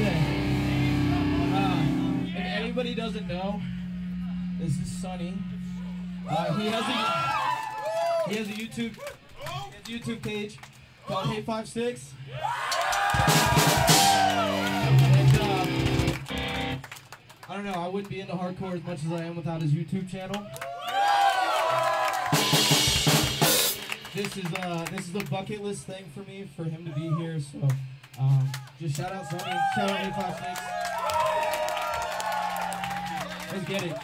say, if anybody doesn't know, this is Sonny. He has a YouTube page called hate5six. I don't know, I wouldn't be into hardcore as much as I am without his YouTube channel. This is a bucket list thing for me, for him to be here, so just shout out Sonny, shout out hate5six. Let's get it.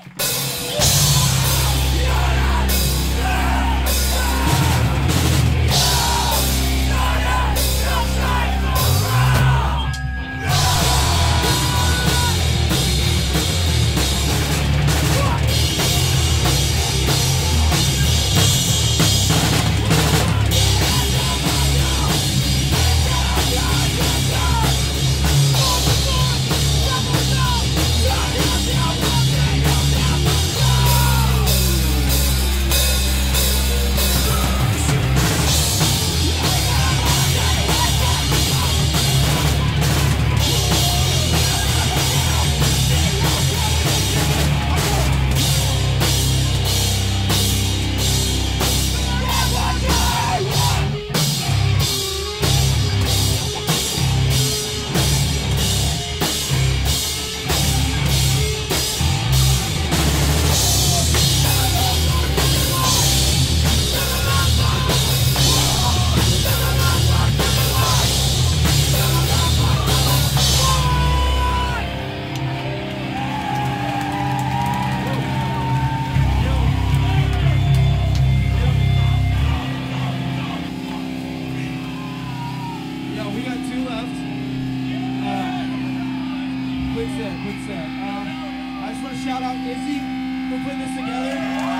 I just want to shout out Izzy for putting this together.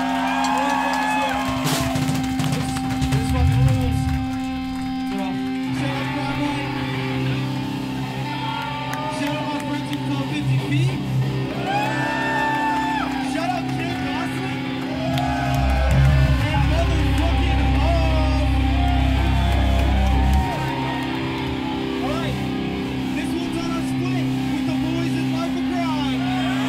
This fucking rules. So, shout out Carmine. Shout out my friends who call 50 feet. Shout out Kim Gosling. And motherfucking home. Alright, this one's on our split with the boys in Life of Grind.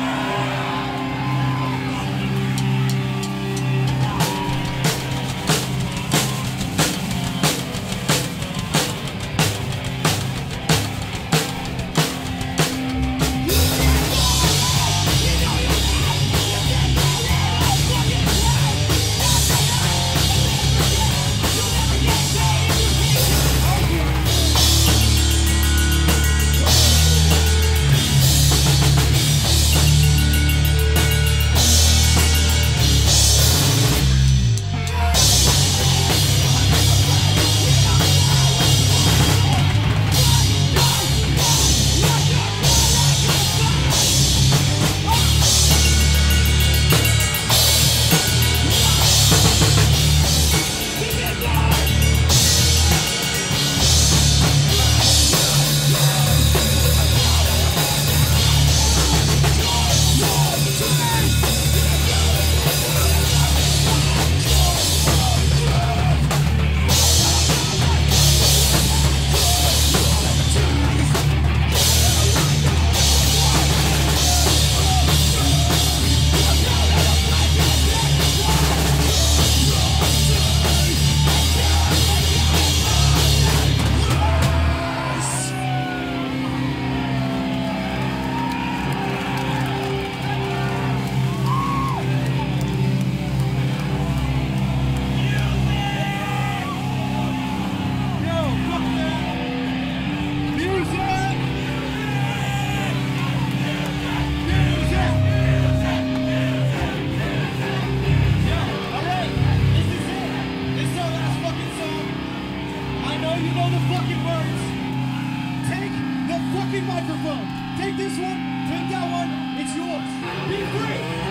Microphone. Take this one, take that one, it's yours. Be free.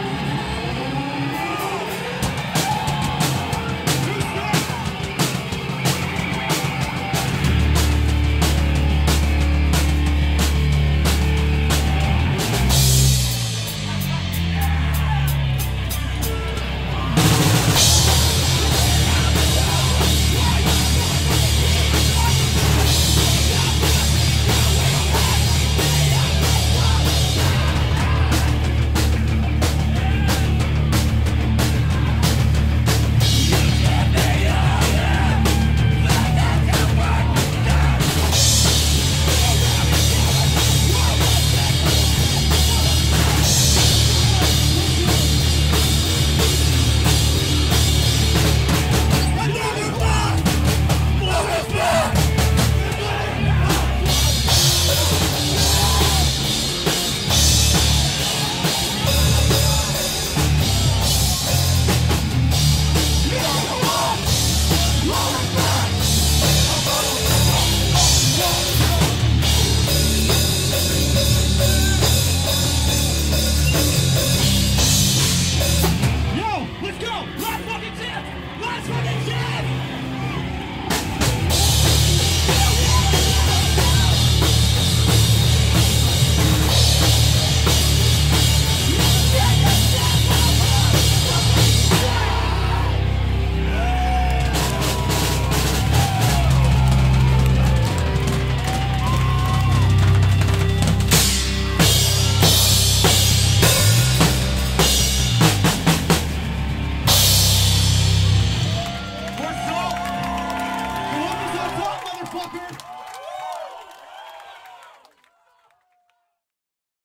motherfucker.